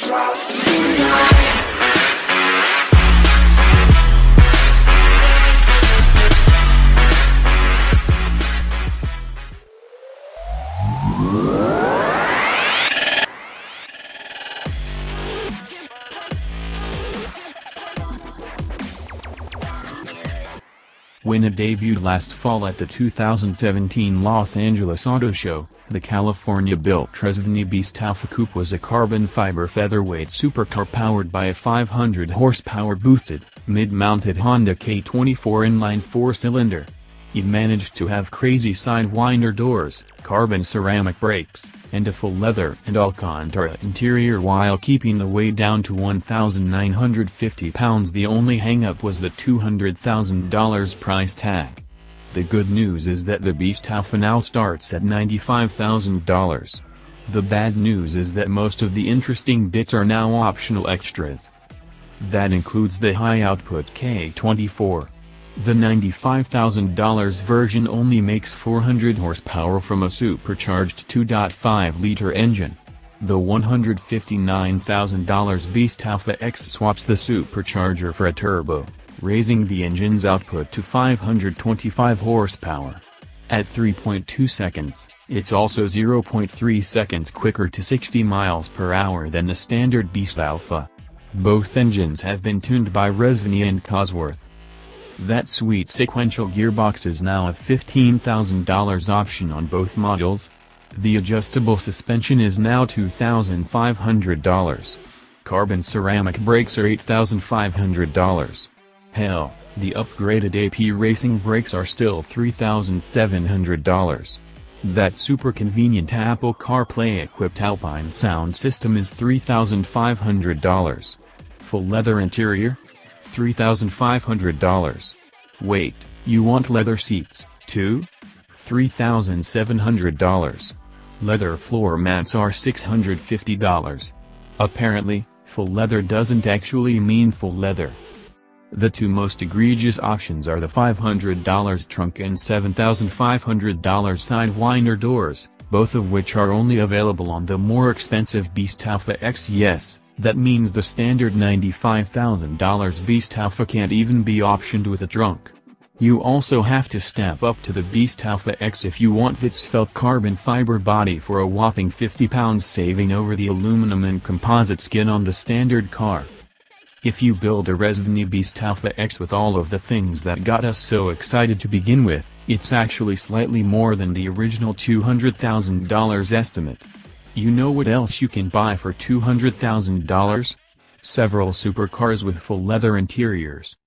When it debuted last fall at the 2017 Los Angeles Auto Show, the California-built Rezvani Beast Alpha coupe was a carbon fiber featherweight supercar powered by a 500 horsepower boosted, mid-mounted Honda K24 inline-four cylinder. It managed to have crazy SideWinder doors, carbon ceramic brakes, and a full leather and Alcantara interior while keeping the weight down to 1,950 pounds. The only hang-up was the $200,000 price tag. The good news is that the Beast Alpha now starts at $95,000. The bad news is that most of the interesting bits are now optional extras. That includes the high-output K24. The $95,000 version only makes 400 horsepower from a supercharged 2.5-liter engine. The $159,000 Beast Alpha X swaps the supercharger for a turbo, raising the engine's output to 525 horsepower. At 3.2 seconds, it's also 0.3 seconds quicker to 60 miles per hour than the standard Beast Alpha. Both engines have been tuned by Rezvani and Cosworth. That sweet sequential gearbox is now a $15,000 option on both models. The adjustable suspension is now $2,500. Carbon ceramic brakes are $8,500. Hell, the upgraded AP racing brakes are still $3,700. That super convenient Apple CarPlay equipped Alpine sound system is $3,500. Full leather interior? $3,500. Wait, you want leather seats, too? $3,700. Leather floor mats are $650. Apparently, full leather doesn't actually mean full leather. The two most egregious options are the $500 trunk and $7,500 SideWinder doors, both of which are only available on the more expensive Beast Alpha X. Yes, that means the standard $95,000 Beast Alpha can't even be optioned with a trunk. You also have to step up to the Beast Alpha X if you want that svelte carbon fiber body for a whopping 50 pounds, saving over the aluminum and composite skin on the standard car. If you build a Rezvani Beast Alpha X with all of the things that got us so excited to begin with, it's actually slightly more than the original $200,000 estimate. You know what else you can buy for $200,000? Several supercars with full leather interiors.